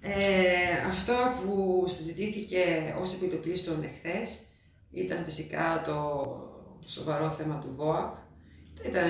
Αυτό που συζητήθηκε ως επιτοπλίστων εχθές ήταν φυσικά το σοβαρό θέμα του ΒΟΑΚ. Ήταν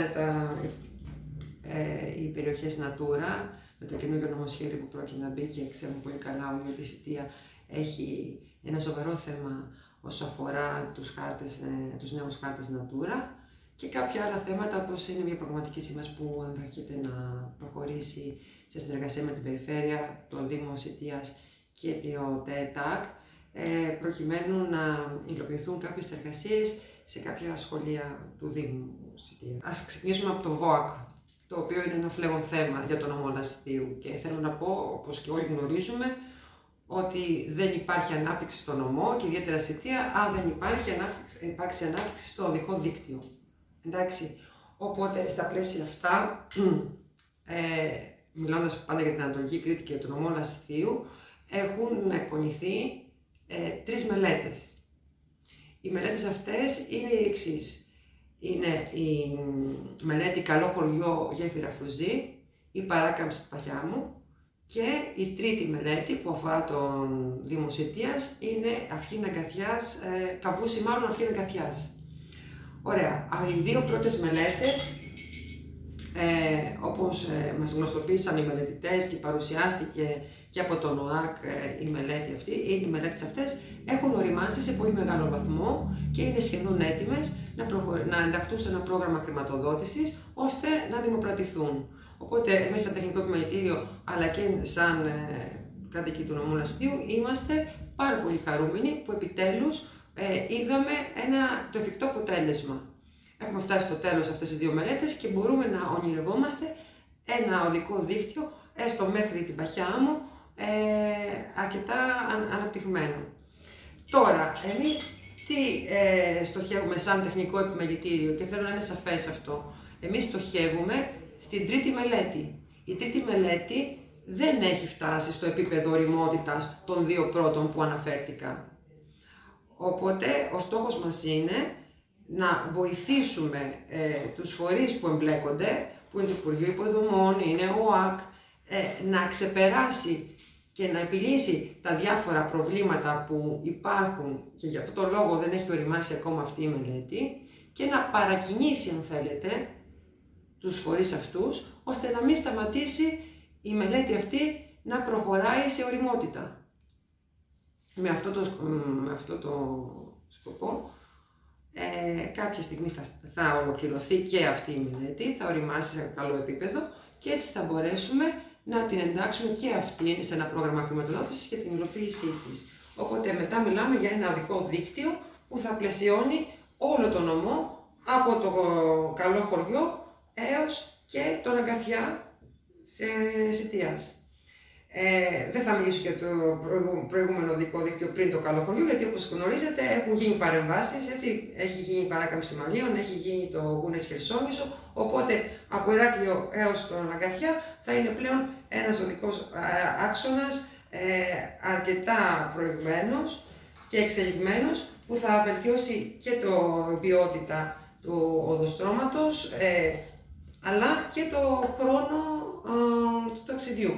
οι περιοχές Natura, με το καινούργιο νομοσχέδιο που πρόκειται να μπει και ξέρουμε πολύ καλά ότι η Σιτία έχει ένα σοβαρό θέμα όσο αφορά τους νέους χάρτες Natura και κάποια άλλα θέματα όπως είναι μια προγραμματική σύμβαση που ενδέχεται να προχωρήσει σε συνεργασία με την Περιφέρεια, το Δήμο Σιτίας και το ΤΕΤΑΚ, προκειμένου να υλοποιηθούν κάποιες εργασίες σε κάποια σχολεία του Δήμου Σιτίας. Ας ξεκινήσουμε από το ΒΟΑΚ, το οποίο είναι ένα φλέγον θέμα για τον νομό Λασιτίου και θέλω να πω, όπως και όλοι γνωρίζουμε, ότι δεν υπάρχει ανάπτυξη στο νομό και ιδιαίτερα στη Σιτία αν δεν υπάρξει ανάπτυξη στο οδικό δίκτυο. Εντάξει, οπότε στα πλαίσια αυτά, μιλώντας πάντα για την Ανατολική Κρήτη και τον νομό Λασιτίου, έχουν εκπονηθεί 3 μελέτες. Οι μελέτες αυτές είναι οι εξής. Είναι η μελέτη Καλό χωριό γέφυρα Φρουζή, η παράκαμψη του Παχιάμου και η τρίτη μελέτη που αφορά τον Δήμο Σιτίας είναι Αυχήν Αγκαθιάς, Καβούση μάλλον Αυχήν Αγκαθιάς. Ωραία, οι 2 πρώτες μελέτες, όπως μας γνωστοποίησαν οι μελετητές και παρουσιάστηκε και από τον ΟΑΚ η μελέτη αυτή, οι μελέτες αυτές έχουν οριμάσει σε πολύ μεγάλο βαθμό και είναι σχεδόν έτοιμες να ενταχθούν σε ένα πρόγραμμα χρηματοδότησης ώστε να δημοπρατηθούν. Οπότε εμείς σαν Τεχνικό Επιμελητήριο αλλά και σαν κάτοικοι του νομού Λασιτίου είμαστε πάρα πολύ χαρούμενοι που επιτέλους είδαμε το εφικτό αποτέλεσμα. Έχουμε φτάσει στο τέλος αυτές τις 2 μελέτες και μπορούμε να ονειρευόμαστε ένα οδικό δίκτυο, έστω μέχρι την Παχιάμου, αρκετά αναπτυγμένο. Τώρα, εμείς τι στοχεύουμε σαν Τεχνικό Επιμελητήριο και θέλω να είναι σαφές αυτό. Εμείς στοχεύουμε στην τρίτη μελέτη. Η τρίτη μελέτη δεν έχει φτάσει στο επίπεδο ωριμότητας των 2 πρώτων που αναφέρθηκα. Οπότε, ο στόχος μας είναι να βοηθήσουμε τους φορείς που εμπλέκονται, που είναι το Υπουργείο Υποδομών, είναι ο ΟΑΚ, να ξεπεράσει και να επιλύσει τα διάφορα προβλήματα που υπάρχουν και για αυτόν τον λόγο δεν έχει οριμάσει ακόμα αυτή η μελέτη και να παρακινήσει, αν θέλετε, τους φορείς αυτούς, ώστε να μην σταματήσει η μελέτη αυτή να προχωράει σε ωριμότητα. Με αυτό το σκοπό, κάποια στιγμή θα ολοκληρωθεί και αυτή η μελέτη, θα οριμάσει σε καλό επίπεδο και έτσι θα μπορέσουμε να την εντάξουμε και αυτή σε ένα πρόγραμμα χρηματοδότησης και την υλοποίησή της. Οπότε μετά μιλάμε για ένα οδικό δίκτυο που θα πλαισιώνει όλο το νομό από το Καλό χωριό έως και τον Αγκαθιά Σιτίας. Δεν θα μιλήσω για το προηγούμενο οδικό δίκτυο πριν το Καλό χωριό, γιατί όπως γνωρίζετε έχουν γίνει παρεμβάσεις, έτσι, έχει γίνει η παράκαμψη Μαλίων, έχει γίνει το Γούνες Χερσόνησο, οπότε από Ηράκλειο έως τον Αγκαθιά θα είναι πλέον ένας οδικός άξονας αρκετά προηγμένος και εξελιγμένος που θα βελτιώσει και την ποιότητα του οδοστρώματος αλλά και το χρόνο του ταξιδιού.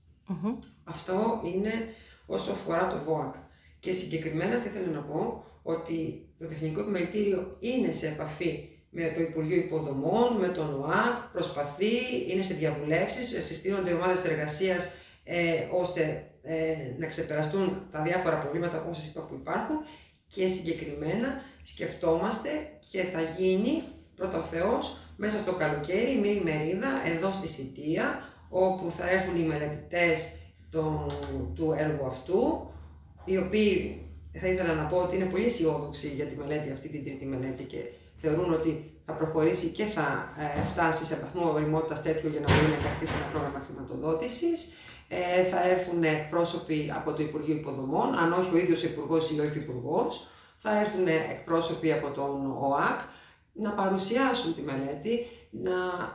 Αυτό είναι όσο αφορά το ΒΟΑΚ. Και συγκεκριμένα θα ήθελα να πω ότι το Τεχνικό Επιμελητήριο είναι σε επαφή με το Υπουργείο Υποδομών, με τον ΟΑΚ, προσπαθεί, είναι σε διαβουλεύσεις, συστήνονται ομάδες εργασίας ώστε να ξεπεραστούν τα διάφορα προβλήματα όπως σας είπα που υπάρχουν και συγκεκριμένα σκεφτόμαστε και θα γίνει πρώτα ο Θεός μέσα στο καλοκαίρι μια ημερίδα εδώ στη Σιτία όπου θα έρθουν οι μελετητές του έργου αυτού, οι οποίοι θα ήθελα να πω ότι είναι πολύ αισιόδοξοι για τη μελέτη αυτή, την τρίτη μελέτη και θεωρούν ότι θα προχωρήσει και θα φτάσει σε βαθμό ωριμότητας τέτοιο για να μπορεί να ενταχθεί σε ένα πρόγραμμα χρηματοδότησης. Θα έρθουν εκπρόσωποι από το Υπουργείο Υποδομών, αν όχι ο ίδιος ο Υπουργός ή ο Υφυπουργός. Θα έρθουν εκπρόσωποι από τον ΟΑΚ να παρουσιάσουν τη μελέτη, να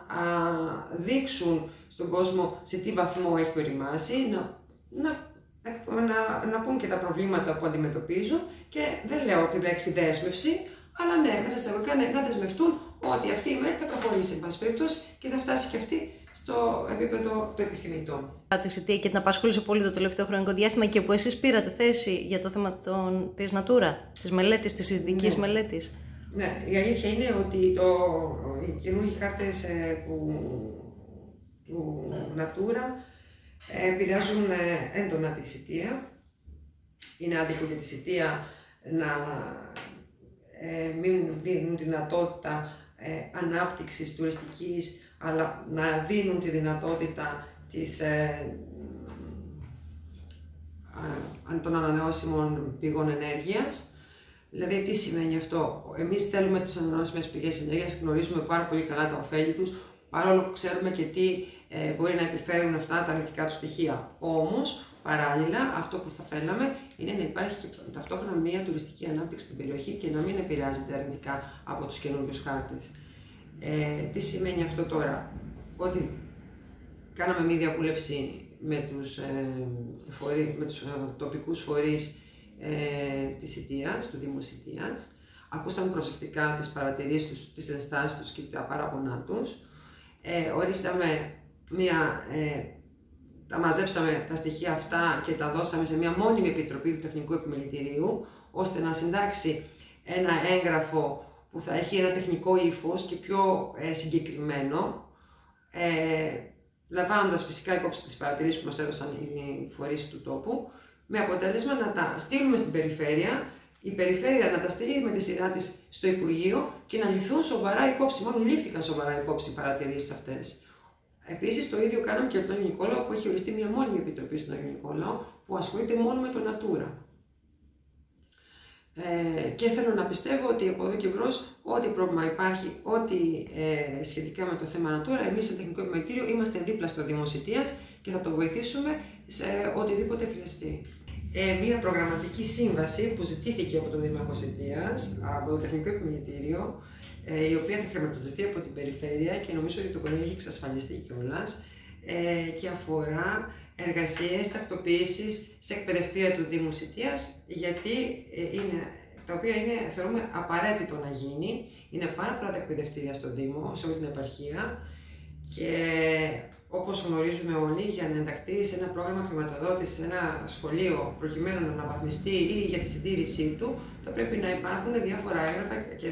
δείξουν στον κόσμο σε τι βαθμό έχει οριμάσει, να πούν και τα προβλήματα που αντιμετωπίζουν και δεν λέω τη λέξη δέσμευση, αλλά ναι, μέσα σε εισαγωγικά να δεσμευτούν ότι αυτή η μελέτη θα προχωρήσει εν πάση περιπτώσει και θα φτάσει και αυτή στο επίπεδο το επιθυμητό. Τη Σιτία και την απασχόλησε πολύ το τελευταίο χρονικό διάστημα και που εσείς πήρατε θέση για το θέμα της Natura, της μελέτης, της ειδικής μελέτης. Ναι, η αλήθεια είναι ότι οι καινούργιοι χάρτες του Natura επηρεάζουν έντονα τη Σιτία. Είναι άδικο για τη Σιτία να μην δίνουν δυνατότητα ανάπτυξης τουριστικής, αλλά να δίνουν τη δυνατότητα των ανανεώσιμων πηγών ενέργειας. Δηλαδή, τι σημαίνει αυτό? Εμείς θέλουμε τις ανανεώσιμες πηγές ενέργειας, γνωρίζουμε πάρα πολύ καλά τα ωφέλη τους, παρόλο που ξέρουμε και τι μπορεί να επιφέρουν αυτά τα αρνητικά του στοιχεία. Όμως, παράλληλα, αυτό που θα θέλαμε είναι να υπάρχει και ταυτόχρονα μια τουριστική ανάπτυξη στην περιοχή και να μην επηρεάζεται αρνητικά από τους καινούριους χάρτες. Τι σημαίνει αυτό τώρα? Ότι κάναμε μια διαβούλευση με τους τοπικούς φορείς της Σιτίας, του Δήμου Σιτίας. Ακούσαμε προσεκτικά τις παρατηρήσεις τους, τις ενστάσεις τους και τα παράπονά τους. Ορίσαμε τα μαζέψαμε τα στοιχεία αυτά και τα δώσαμε σε μια μόνιμη επιτροπή του Τεχνικού Επιμελητηρίου, ώστε να συντάξει ένα έγγραφο που θα έχει ένα τεχνικό ύφος και πιο συγκεκριμένο, λαμβάνοντας φυσικά υπόψη τις παρατηρήσεις που μας έδωσαν οι φορείς του τόπου, με αποτέλεσμα να τα στείλουμε στην περιφέρεια, η περιφέρεια να τα στείλει με τη σειρά της στο Υπουργείο και να ληφθούν σοβαρά υπόψη, μάλλον λήφθηκαν σοβαρά υπόψη οι παρατηρήσεις αυτές. Επίσης, το ίδιο κάναμε και από τον Αγιο Νικόλαο, που έχει οριστεί μια μόνιμη επιτροπή στον Αγιο Νικόλαο, που ασχολείται μόνο με το Natura. Και θέλω να πιστεύω ότι από εδώ και μπρος, ό,τι πρόβλημα υπάρχει, ό,τι σχετικά με το θέμα Natura, εμείς στο Τεχνικό Επιμελητήριο είμαστε δίπλα στο Δήμο Σιτίας και θα το βοηθήσουμε σε οτιδήποτε χρειαστεί. Μία προγραμματική σύμβαση που ζητήθηκε από τον Δήμαρχο Σιτίας, από το Τεχνικό Επιμελητήριο, η οποία θα χρηματοδοτηθεί από την περιφέρεια και νομίζω ότι το κονδύλι έχει εξασφαλιστεί κιόλας, και αφορά εργασίες τακτοποίησης σε εκπαιδευτήρια του Δήμου Σιτίας, γιατί τα οποία θεωρούμε απαραίτητο να γίνει. Είναι πάρα πολλά τα εκπαιδευτήρια στο Δήμο, σε όλη την επαρχία, και όπως γνωρίζουμε όλοι, για να ενταχθεί σε ένα πρόγραμμα χρηματοδότησης σε ένα σχολείο προκειμένου να αναβαθμιστεί ή για τη συντήρησή του, θα πρέπει να υπάρχουν διάφορα έγγραφα και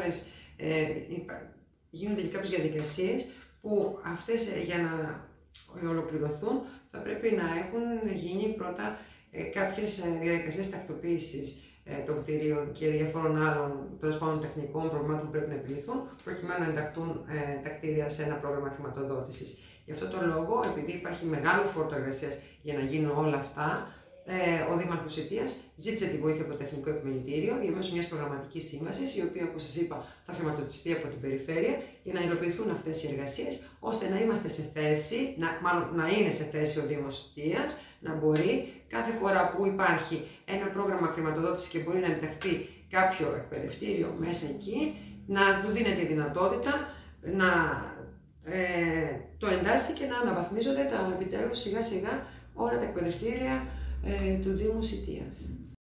γίνονται και κάποιες διαδικασίες που αυτές για να ολοκληρωθούν θα πρέπει να έχουν γίνει πρώτα κάποιες διαδικασίες τακτοποίησης των κτηρίων και διαφόρων άλλων τέλος πάντων τεχνικών προβλημάτων που πρέπει να επιληθούν, προκειμένου να ενταχθούν τα κτίρια σε ένα πρόγραμμα χρηματοδότησης. Γι' αυτό τον λόγο, επειδή υπάρχει μεγάλο φόρτο εργασίας για να γίνουν όλα αυτά, ο Δήμαρχος Σιτίας ζήτησε τη βοήθεια από το Τεχνικό Επιμελητήριο διαμέσου μιας προγραμματικής σύμβασης, η οποία, όπως σας είπα, θα χρηματοδοτηθεί από την περιφέρεια για να υλοποιηθούν αυτές οι εργασίες, ώστε να είμαστε σε θέση, να είναι σε θέση ο Δήμος Σιτίας, να μπορεί κάθε φορά που υπάρχει ένα πρόγραμμα χρηματοδότησης και μπορεί να ενταχθεί κάποιο εκπαιδευτήριο μέσα εκεί, να του δίνεται η δυνατότητα να το εντάσσει και να αναβαθμίζονται επιτέλους σιγά σιγά όλα τα εκπαιδευτήρια του Δήμου Σιτίας.